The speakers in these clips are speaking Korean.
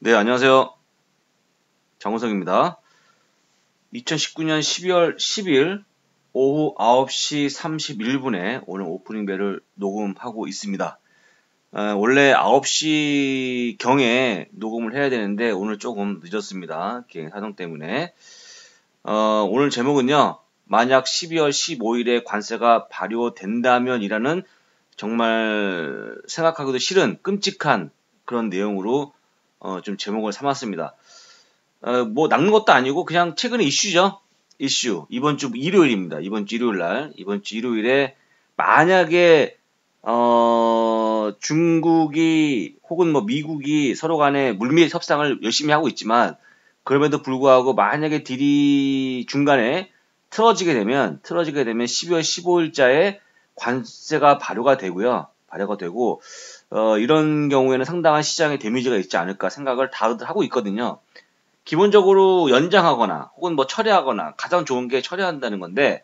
네, 안녕하세요. 장호성입니다. 2019년 12월 10일 오후 9시 31분에 오늘 오프닝 벨을 녹음하고 있습니다. 원래 9시 경에 녹음을 해야 되는데 오늘 조금 늦었습니다. 기행 사정 때문에. 오늘 제목은요. 만약 12월 15일에 관세가 발효된다면 이라는 정말 생각하기도 싫은 끔찍한 그런 내용으로 좀 제목을 삼았습니다. 뭐 낚는 것도 아니고 그냥 최근의 이슈죠. 이슈. 이번 주 일요일입니다. 이번 주 일요일 날. 이번 주 일요일에 만약에 중국이 혹은 뭐 미국이 서로 간에 물밑 협상을 열심히 하고 있지만 그럼에도 불구하고 만약에 딜이 중간에 틀어지게 되면 12월 15일자에 관세가 발효가 되고요. 발효가 되고 이런 경우에는 상당한 시장에 데미지가 있지 않을까 생각을 다들 하고 있거든요. 기본적으로 연장하거나 혹은 뭐 철회하거나 가장 좋은 게 철회한다는 건데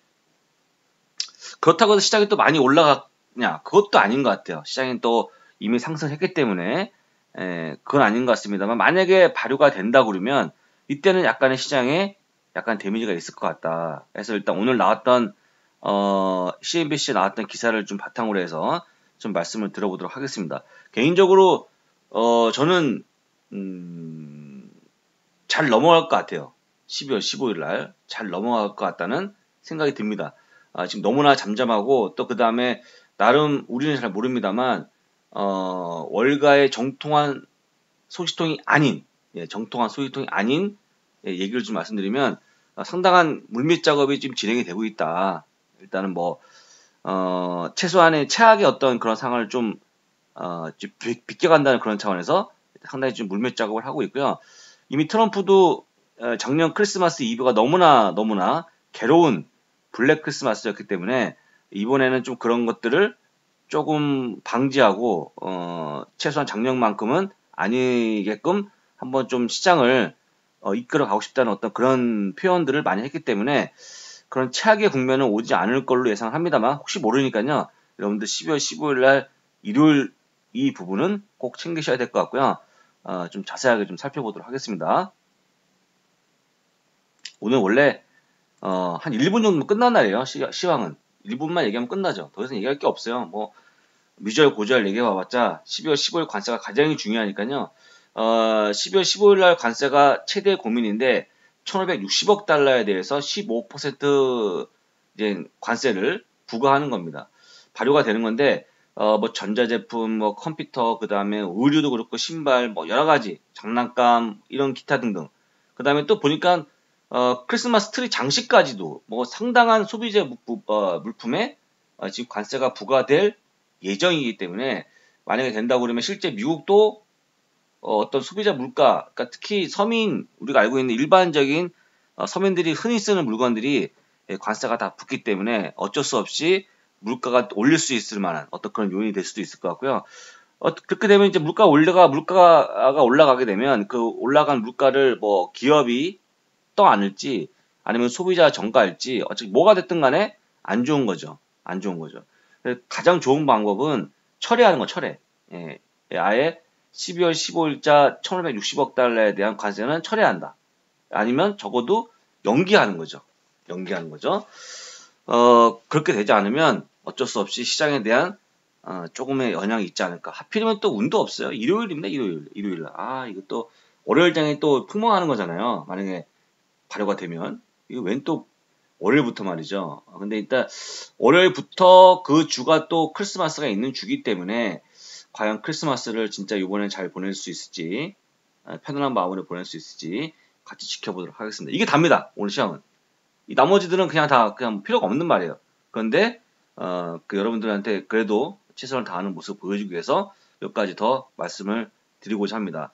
그렇다고 해서 시장이 또 많이 올라갔냐? 그것도 아닌 것 같아요. 시장이 또 이미 상승했기 때문에 그건 아닌 것 같습니다만 만약에 발효가 된다 그러면 이때는 약간의 시장에 약간 데미지가 있을 것 같다. 그래서 일단 오늘 나왔던 CNBC에 나왔던 기사를 좀 바탕으로 해서 좀 말씀을 들어보도록 하겠습니다. 개인적으로 저는 잘 넘어갈 것 같아요. 12월 15일 날 잘 넘어갈 것 같다는 생각이 듭니다. 지금 너무나 잠잠하고 또 그 다음에 나름 우리는 잘 모릅니다만 월가의 정통한 소식통이 아닌 정통한 소식통이 아닌 얘기를 좀 말씀드리면 상당한 물밑 작업이 지금 진행이 되고 있다. 일단은 뭐 최소한의 최악의 어떤 그런 상황을 좀 비껴간다는 그런 차원에서 상당히 좀 물밑 작업을 하고 있고요. 이미 트럼프도 작년 크리스마스 이브가 너무나 괴로운 블랙 크리스마스였기 때문에 이번에는 좀 그런 것들을 조금 방지하고 최소한 작년만큼은 아니게끔 한번 좀 시장을 이끌어 가고 싶다는 어떤 그런 표현들을 많이 했기 때문에 그런 최악의 국면은 오지 않을 걸로 예상합니다만 혹시 모르니까요. 여러분들 12월 15일 날 일요일 이 부분은 꼭 챙기셔야 될 것 같고요. 좀 자세하게 좀 살펴보도록 하겠습니다. 오늘 원래 한 1분 정도면 끝난 날이에요. 시황은 1분만 얘기하면 끝나죠. 더 이상 얘기할 게 없어요. 뭐 미절 고절 얘기해봐봤자 12월 15일 관세가 가장 중요하니까요. 12월 15일 날 관세가 최대 고민인데 1,560억 달러에 대해서 15% 이제 관세를 부과하는 겁니다. 발효가 되는 건데 뭐 전자제품, 뭐 컴퓨터, 그 다음에 의류도 그렇고 신발, 뭐 여러 가지 장난감 이런 기타 등등. 그 다음에 또 보니까 크리스마스 트리 장식까지도 뭐 상당한 소비재 물품에 지금 관세가 부과될 예정이기 때문에 만약에 된다고 그러면 실제 미국도 어떤 소비자 물가, 그러니까 특히 서민 우리가 알고 있는 일반적인 서민들이 흔히 쓰는 물건들이 관세가 다 붙기 때문에 어쩔 수 없이 물가가 올릴 수 있을 만한 어떤 그런 요인이 될 수도 있을 것 같고요. 그렇게 되면 이제 물가가 올라가게 되면 그 올라간 물가를 뭐 기업이 떠안을지 아니면 소비자 정가일지 어차피 뭐가 됐든 간에 안 좋은 거죠. 안 좋은 거죠. 가장 좋은 방법은 철회하는 거, 철회. 아예 12월 15일자 1,560억 달러에 대한 관세는 철회한다. 아니면 적어도 연기하는 거죠. 연기하는 거죠. 그렇게 되지 않으면 어쩔 수 없이 시장에 대한 조금의 영향이 있지 않을까. 하필이면 또 운도 없어요. 일요일입니다, 일요일 날. 이것도 월요일장에 또 폭망하는 거잖아요. 만약에 발효가 되면. 이거 웬 또 월요일부터 말이죠. 근데 일단 월요일부터 그 주가 또 크리스마스가 있는 주기 때문에 과연 크리스마스를 진짜 이번에 잘 보낼 수 있을지 편안한 마음으로 보낼 수 있을지 같이 지켜보도록 하겠습니다. 이게 답니다. 오늘 시험은. 이 나머지들은 그냥 필요가 없는 말이에요. 그런데 그 여러분들한테 그래도 최선을 다하는 모습 보여주기 위해서 몇 가지 더 말씀을 드리고자 합니다.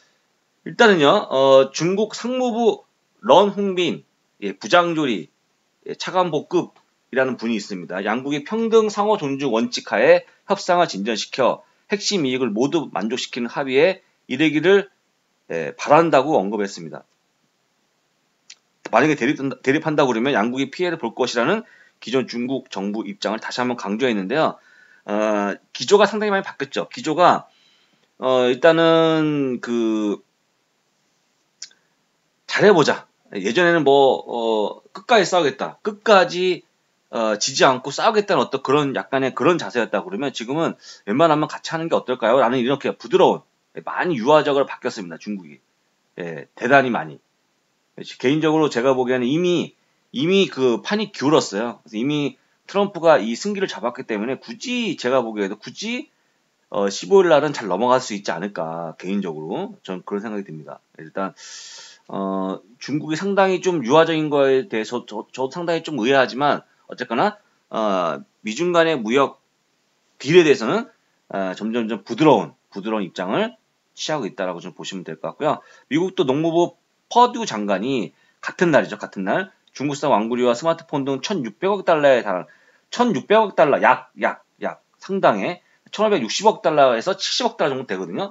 일단은요, 중국 상무부 런홍빈 부장조리 차관복급이라는 분이 있습니다. 양국이 평등 상호 존중 원칙 하에 협상을 진전시켜 핵심 이익을 모두 만족시키는 합의에 이르기를 바란다고 언급했습니다. 만약에 대립한다고 그러면 양국이 피해를 볼 것이라는 기존 중국 정부 입장을 다시 한번 강조했는데요. 기조가 상당히 많이 바뀌었죠. 기조가 일단은 잘해보자. 예전에는 끝까지 싸우겠다. 끝까지 지지 않고 싸우겠다는 어떤 그런 약간의 그런 자세였다 그러면 지금은 웬만하면 같이 하는 게 어떨까요? 라는 이렇게 부드러운, 많이 유화적으로 바뀌었습니다. 중국이. 예, 대단히 많이. 개인적으로 제가 보기에는 이미 그 판이 기울었어요. 그래서 이미 트럼프가 이 승기를 잡았기 때문에 제가 보기에도 굳이 15일 날은 잘 넘어갈 수 있지 않을까, 개인적으로. 전 그런 생각이 듭니다. 일단, 중국이 상당히 좀 유화적인 거에 대해서 저도 상당히 좀 의아하지만, 어쨌거나, 미중 간의 무역 딜에 대해서는, 점점점 부드러운 입장을 취하고 있다라고 좀 보시면 될 것 같고요. 미국도 농무부 퍼듀 장관이 같은 날이죠. 같은 날, 중국산 왕구리와 스마트폰 등 1,600억 달러에 달하는, 1,600억 달러, 약 상당의 1,560억 달러에서 70억 달러 정도 되거든요.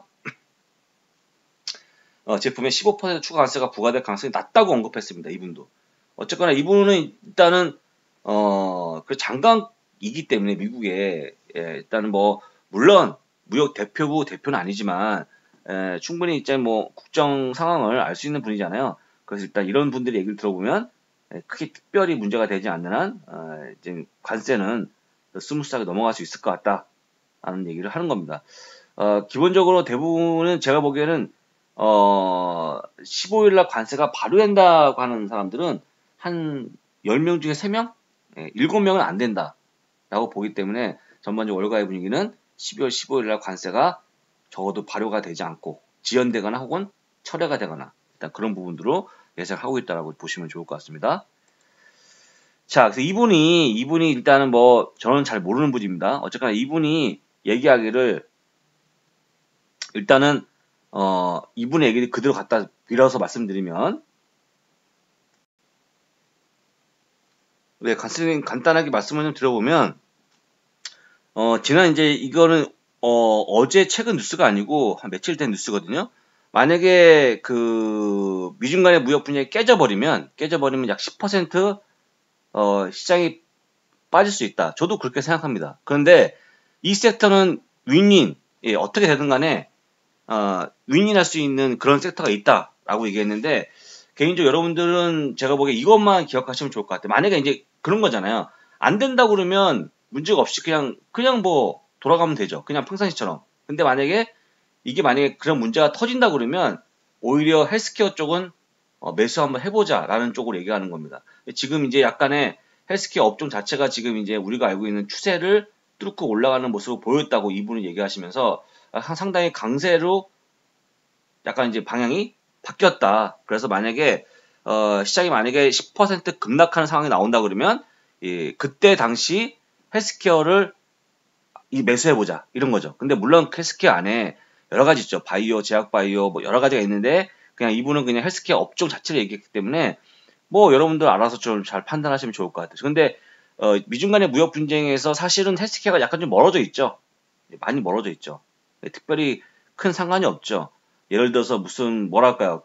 제품에 15% 추가 관세가 부과될 가능성이 낮다고 언급했습니다. 이분도. 어쨌거나 이분은 일단은 그 장관이기 때문에 미국에 일단은 물론 무역 대표는 아니지만 충분히 이제 국정 상황을 알 수 있는 분이잖아요. 그래서 일단 이런 분들의 얘기를 들어보면 크게 특별히 문제가 되지 않는 한 이제 관세는 스무스하게 넘어갈 수 있을 것 같다라는 얘기를 하는 겁니다. 기본적으로 대부분은 제가 보기에는 15일날 관세가 발효된다고 하는 사람들은 한 10명 중에 3명? 7명은 안 된다라고 보기 때문에 전반적으로 월가의 분위기는 12월 15일날 관세가 적어도 발효가 되지 않고 지연되거나 혹은 철회가 되거나 일단 그런 부분들로 예상하고 있다라고 보시면 좋을 것 같습니다. 자, 그래서 이분이 일단은 저는 잘 모르는 분입니다. 어쨌거나 이분이 얘기하기를 일단은 이분의 얘기를 그대로 갖다 빌어서 말씀드리면, 간단하게 말씀을 좀 드려보면, 지난 이제 이거는, 어제 최근 뉴스가 아니고 한 며칠 된 뉴스거든요. 만약에 미중 간의 무역 분쟁이 깨져버리면 약 10%, 시장이 빠질 수 있다. 저도 그렇게 생각합니다. 그런데 이 섹터는 윈윈, 어떻게 되든 간에, 윈윈할 수 있는 그런 섹터가 있다라고 얘기했는데, 개인적으로 여러분들은 제가 보기에 이것만 기억하시면 좋을 것 같아요. 만약에 이제 그런 거잖아요. 안 된다고 그러면 문제가 없이 그냥 돌아가면 되죠. 그냥 평상시처럼. 근데 만약에 그런 문제가 터진다 그러면 오히려 헬스케어 쪽은 매수 한번 해보자라는 쪽으로 얘기하는 겁니다. 지금 이제 약간의 헬스케어 업종 자체가 지금 이제 우리가 알고 있는 추세를 뚫고 올라가는 모습을 보였다고 이분은 얘기하시면서 상당히 강세로 약간 이제 방향이 바뀌었다. 그래서 시장이 만약에 10% 급락하는 상황이 나온다 그러면 그때 당시 헬스케어를 매수해보자 이런 거죠. 근데 물론 헬스케어 안에 여러 가지 있죠. 바이오, 제약 바이오 여러 가지가 있는데 그냥 이분은 그냥 헬스케어 업종 자체를 얘기했기 때문에 여러분들 알아서 좀 잘 판단하시면 좋을 것 같아요. 근데 미중 간의 무역 분쟁에서 사실은 헬스케어가 약간 좀 멀어져 있죠. 많이 멀어져 있죠. 특별히 큰 상관이 없죠. 예를 들어서 무슨 뭐랄까요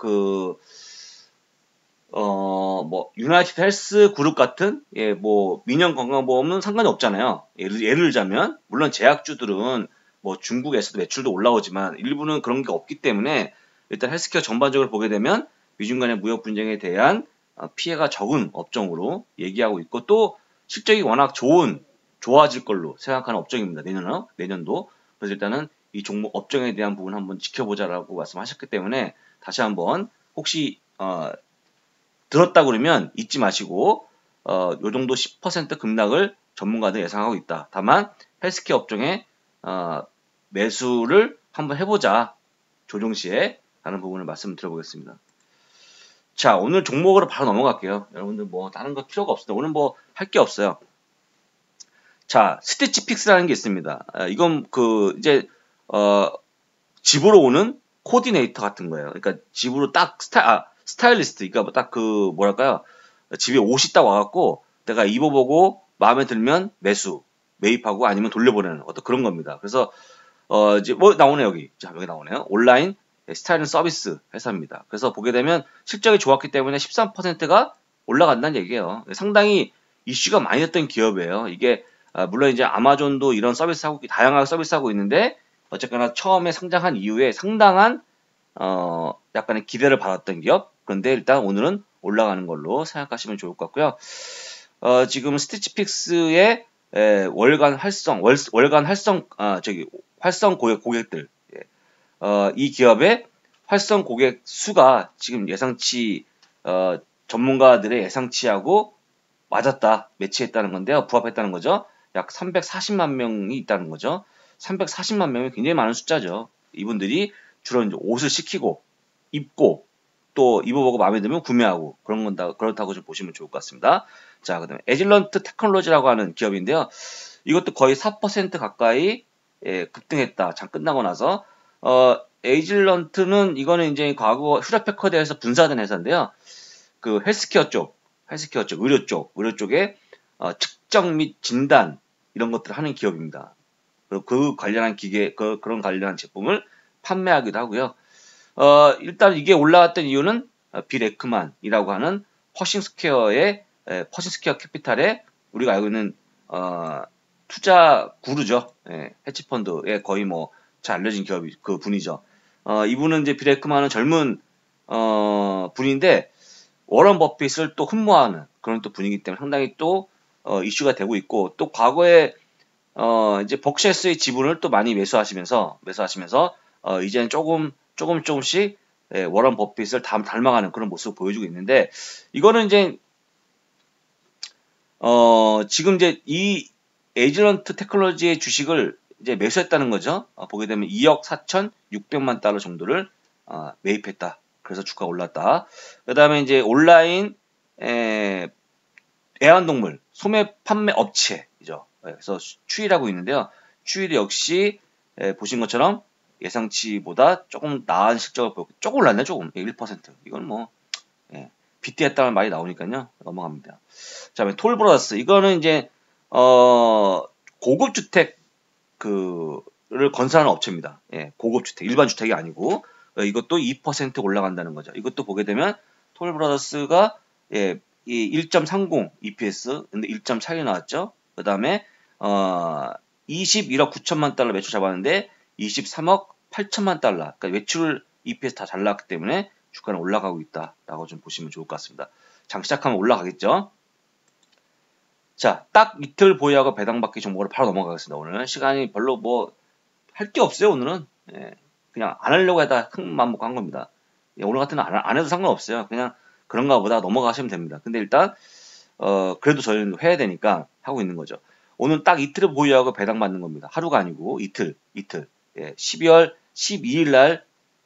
유나이티드 헬스 그룹 같은 민영 건강보험은 상관이 없잖아요. 예를 들자면 물론 제약주들은 중국에서도 매출도 올라오지만 일부는 그런 게 없기 때문에 일단 헬스케어 전반적으로 보게 되면 미중 간의 무역 분쟁에 대한 피해가 적은 업종으로 얘기하고 있고 또 실적이 워낙 좋아질 걸로 생각하는 업종입니다. 내년도. 그래서 일단은 이 종목 업종에 대한 부분 한번 지켜보자라고 말씀하셨기 때문에 다시 한번 혹시 들었다 그러면 잊지 마시고 요 정도 10% 급락을 전문가들 예상하고 있다. 다만 헬스케어 업종에 매수를 한번 해보자. 조정 시에 라는 부분을 말씀드려보겠습니다. 자, 오늘 종목으로 바로 넘어갈게요. 여러분들 다른 거 필요가 없습니다. 오늘 할 게 없어요. 자, 스티치픽스라는 게 있습니다. 이건 이제 집으로 오는 코디네이터 같은 거예요. 그러니까 집으로 딱 스타일리스트, 그러니까 딱 뭐랄까요? 집에 옷이 딱 와갖고 내가 입어보고 마음에 들면 매입하고 아니면 돌려보내는 어떤 그런 겁니다. 그래서 이제 나오네 여기. 자, 여기 나오네요. 온라인 스타일링 서비스 회사입니다. 그래서 보게 되면 실적이 좋았기 때문에 13%가 올라간다는 얘기예요. 상당히 이슈가 많이 됐던 기업이에요. 이게 물론 이제 아마존도 이런 서비스하고 다양하게 서비스하고 있는데 어쨌거나 처음에 상장한 이후에 상당한 약간의 기대를 받았던 기업. 그런데 일단 오늘은 올라가는 걸로 생각하시면 좋을 것 같고요. 지금 스티치픽스의 월간 활성 고객들, 이 기업의 활성 고객 수가 지금 예상치 전문가들의 예상치하고 맞았다, 매치했다는 건데요. 부합했다는 거죠. 약 340만 명이 있다는 거죠. 340만 명이 굉장히 많은 숫자죠. 이분들이 주로 이제 옷을 시키고 입고 또 입어보고 마음에 들면 구매하고 그렇다고 좀 보시면 좋을 것 같습니다. 자, 그다음에 에질런트 테크놀로지라고 하는 기업인데요. 이것도 거의 4% 가까이 급등했다. 장 끝나고 나서 에이즐런트는 이거는 이제 과거 휴렛패커드에서 분사된 회사인데요. 그 헬스케어 쪽, 의료 쪽에 측정 및 진단 이런 것들을 하는 기업입니다. 그리고 그 관련한 기계, 그런 관련한 제품을 판매하기도 하고요. 일단 이게 올라왔던 이유는 빌 에크만이라고 하는 퍼싱스퀘어 캐피탈의 우리가 알고 있는 투자 구루죠. 헤지펀드에 거의 뭐 잘 알려진 기업이 그 분이죠. 이분은 이제 빌 에크만은 젊은 분인데 워런 버핏을 또 흠모하는 그런 또 분이기 때문에 상당히 또 이슈가 되고 있고, 또 과거에 이제 벅셔스의 지분을 또 많이 매수하시면서 이제는 조금씩 워런 버핏을 닮아가는 그런 모습을 보여주고 있는데, 이거는 이제 지금 이제 이 에이즐런트 테크놀로지의 주식을 이제 매수했다는 거죠. 보게 되면 2억 4,600만 달러 정도를 매입했다. 그래서 주가가 올랐다. 그 다음에 이제 온라인 애완동물 소매 판매 업체이죠. 그래서 추일하고 있는데요. 추일이 역시 보신 것처럼 예상치보다 조금 나은 실적을 보였고, 조금 올랐네, 조금 1%. 이건 뭐 비트했다는 말이 나오니까요. 넘어갑니다. 자, 톨브라더스 이거는 이제 고급 주택 를 건설하는 업체입니다. 고급 주택, 일반 주택이 아니고 이것도 2% 올라간다는 거죠. 이것도 보게 되면 톨브라더스가 이 1.30 EPS 근데 1.4이 나왔죠. 그 다음에 21억 9천만 달러 매출 잡았는데 23억 8천만 달러. 그러니까 매출 EPS 다 잘 나왔기 때문에 주가는 올라가고 있다라고 좀 보시면 좋을 것 같습니다. 장 시작하면 올라가겠죠. 자, 딱 이틀 보유하고 배당받기 종목으로 바로 넘어가겠습니다. 오늘 시간이 별로 뭐 할 게 없어요. 오늘은 그냥 안 하려고 하다 큰 맘 먹고 한 겁니다. 오늘 같은 날 안 해도 상관없어요. 그냥 그런가 보다 넘어가시면 됩니다. 근데 일단 그래도 저희는 해야 되니까 하고 있는 거죠. 오늘 딱 이틀을 보유하고 배당받는 겁니다. 하루가 아니고 이틀. 12월 12일 날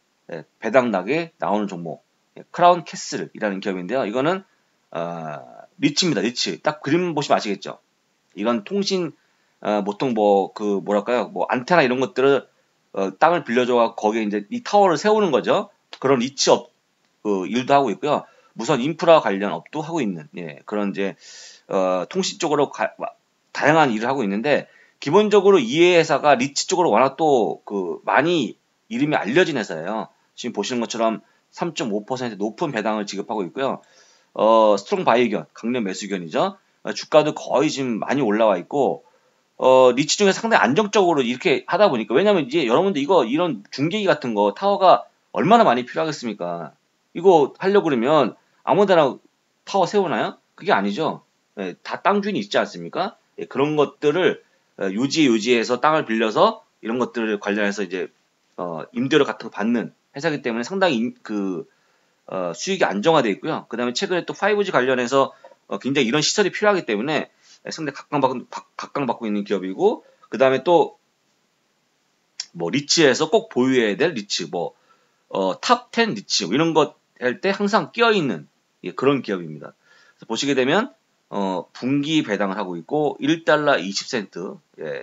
배당나게 나오는 종목, 크라운 캐슬이라는 기업인데요. 이거는 리치입니다. 리치. 딱 그림 보시면 아시겠죠? 이건 통신 보통 뭐랄까요? 뭐 안테나 이런 것들을 땅을 빌려줘가 거기에 이제 이 타워를 세우는 거죠. 그런 리치업 일도 하고 있고요. 무선 인프라 관련 업도 하고 있는 그런 이제 통신 쪽으로 다양한 일을 하고 있는데, 기본적으로 이 회사가 리치 쪽으로 워낙 또 많이 이름이 알려진 회사예요. 지금 보시는 것처럼 3.5% 높은 배당을 지급하고 있고요. 스트롱 바이견, 강력 매수견이죠. 주가도 거의 지금 많이 올라와 있고, 리치 중에 상당히 안정적으로 이렇게 하다 보니까, 왜냐면 이제 여러분들 이런 중계기 같은 거, 타워가 얼마나 많이 필요하겠습니까? 이거 하려고 그러면 아무 데나 타워 세우나요? 그게 아니죠. 다 땅 주인이 있지 않습니까? 그런 것들을 유지해서 땅을 빌려서 이런 것들을 관련해서 이제 임대료 같은 거 받는 회사이기 때문에 상당히 수익이 안정화되어 있고요. 그 다음에 최근에 또 5G 관련해서 굉장히 이런 시설이 필요하기 때문에 상당히 각광받고 있는 기업이고, 그 다음에 또 뭐 리치에서 꼭 보유해야 될 리치, 탑 10 리치 이런 것 할 때 항상 끼어있는 그런 기업입니다. 그래서 보시게 되면 분기 배당을 하고 있고 1달러 20센트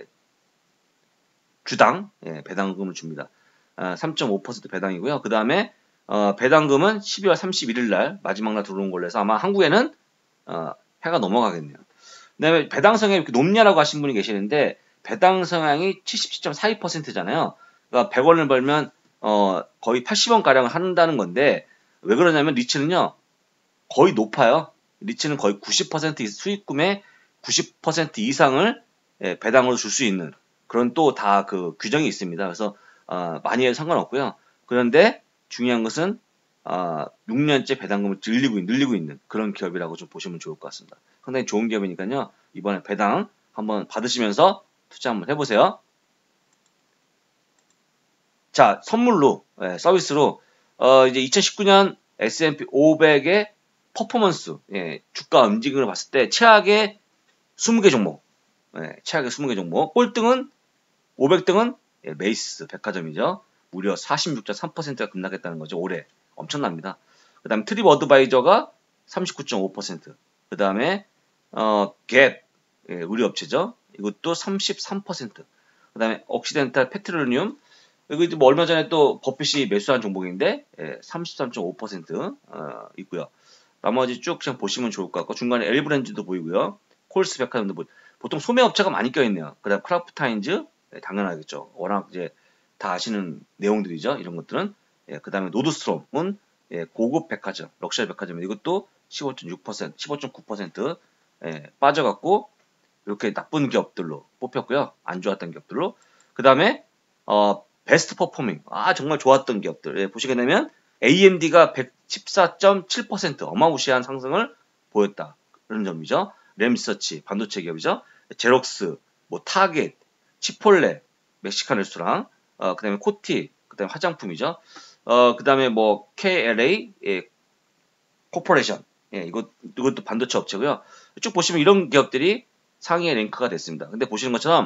주당 배당금을 줍니다. 3.5% 배당이고요. 그 다음에 배당금은 12월 31일 날 마지막 날 들어온 걸로 해서 아마 한국에는 해가 넘어가겠네요. 그 다음에 배당 성향이 이렇게 높냐라고 하신 분이 계시는데, 배당 성향이 77.42%잖아요. 그러니까 100원을 벌면 거의 80원가량을 한다는 건데, 왜 그러냐면 리츠는요 거의 높아요. 리츠는 거의 90% 수익금의 90% 이상을 배당으로 줄 수 있는 그런 또 다 그 규정이 있습니다. 그래서 많이 해도 상관없고요. 그런데 중요한 것은 6년째 배당금을 늘리고 있는 그런 기업이라고 좀 보시면 좋을 것 같습니다. 상당히 좋은 기업이니까요. 이번에 배당 한번 받으시면서 투자 한번 해보세요. 자, 선물로, 서비스로, 이제 2019년 S&P 500의 퍼포먼스, 주가 움직임을 봤을 때 최악의 20개 종목, 최악의 20개 종목, 꼴등은 500등은 메이스 백화점이죠. 무려 46.3%가 급락했다는 거죠. 올해 엄청납니다. 그 다음에 트립 어드바이저가 39.5%, 그 다음에 갭 의류업체죠. 이것도 33%, 그 다음에 옥시덴탈 페트롤리움, 이거 이제 뭐 얼마 전에 또 버핏이 매수한 종목인데 33.5% 있고요. 나머지 쭉 그냥 보시면 좋을 것 같고 중간에 엘브랜즈도 보이고요. 콜스 백화점도 보이고 보통 소매업체가 많이 껴있네요. 그 다음 크라프타인즈 당연하겠죠. 워낙 이제 다 아시는 내용들이죠. 이런 것들은. 그 다음에 노드스트롬은 고급 백화점, 럭셔리 백화점 이것도 15.6%, 15.9% 빠져갖고 이렇게 나쁜 기업들로 뽑혔고요. 안 좋았던 기업들로. 그 다음에 베스트 퍼포밍, 정말 좋았던 기업들 보시게 되면 AMD가 114.7% 어마무시한 상승을 보였다. 그런 점이죠. 램리서치 반도체 기업이죠. 제록스, 뭐 타겟, 치폴레, 멕시칸 레스토랑, 그 다음에 코티, 그 다음에 화장품이죠. 그 다음에 뭐 KLA 코퍼레이션, 이것도 반도체 업체고요. 쭉 보시면 이런 기업들이 상위에 랭크가 됐습니다. 근데 보시는 것처럼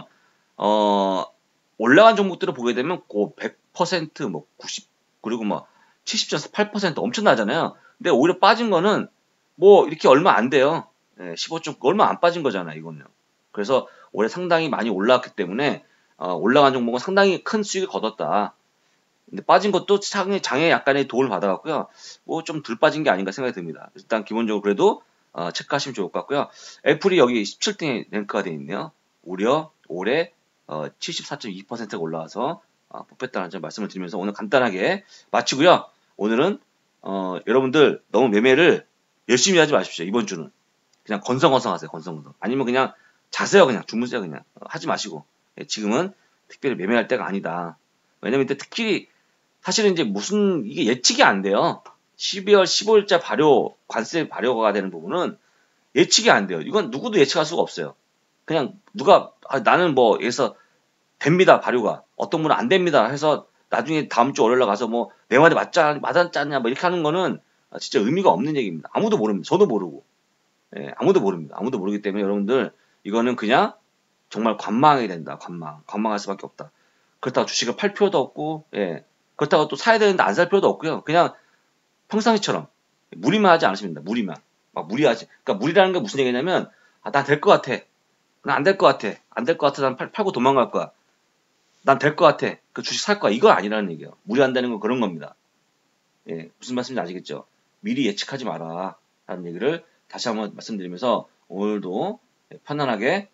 올라간 종목들을 보게 되면 100%, 뭐 90, 그리고 뭐 70.8% 엄청나잖아요. 근데 오히려 빠진 거는 뭐 이렇게 얼마 안 돼요. 15점 얼마 안 빠진 거잖아요, 이거는요. 그래서 올해 상당히 많이 올라왔기 때문에 올라간 종목은 상당히 큰 수익을 거뒀다. 근데 빠진 것도 장에 약간의 도움을 받아갖고요. 뭐 좀 덜 빠진 게 아닌가 생각이 듭니다. 일단 기본적으로 그래도 체크하시면 좋을 것 같고요. 애플이 여기 17등에 랭크가 되어 있네요. 무려 올해 74.2%가 올라와서 뽑혔다는 점 말씀을 드리면서 오늘 간단하게 마치고요. 오늘은 여러분들 너무 매매를 열심히 하지 마십시오. 이번 주는 그냥 건성건성 하세요. 건성건성. 아니면 그냥 자세요. 그냥 주무세요. 그냥 하지 마시고 지금은 특별히 매매할 때가 아니다. 왜냐면 이때 특히 사실은 이제 무슨 이게 예측이 안 돼요. 12월 15일자 관세 발효가 되는 부분은 예측이 안 돼요. 이건 누구도 예측할 수가 없어요. 그냥 누가 나는 뭐 여기서 됩니다 발효가 어떤 분은 안 됩니다 해서 나중에 다음 주 월요일 가서 뭐 내 말이 맞지 않냐 뭐 이렇게 하는 거는 진짜 의미가 없는 얘기입니다. 아무도 모릅니다. 저도 모르고 아무도 모릅니다. 아무도 모르기 때문에 여러분들 이거는 그냥 정말 관망해야 된다. 관망할 수밖에 없다. 그렇다고 주식을 팔 필요도 없고 그렇다고 또 사야 되는데 안 살 필요도 없고요. 그냥 평상시처럼 무리만 하지 않으시면 됩니다. 무리만 막 무리하지. 그러니까 무리라는 게 무슨 얘기냐면 난 될 것 같아. 난 안 될 것 같아. 안 될 것 같아. 난 팔고 도망갈 거야. 난 될 것 같아. 그 주식 살 거야. 이거 아니라는 얘기예요. 무리한다는 건 그런 겁니다. 무슨 말씀인지 아시겠죠? 미리 예측하지 마라. 라는 얘기를 다시 한번 말씀드리면서 오늘도 편안하게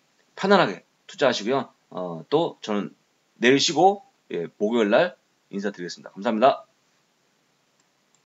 투자하시고요. 또 저는 내일 쉬고 목요일 날 인사드리겠습니다. 감사합니다.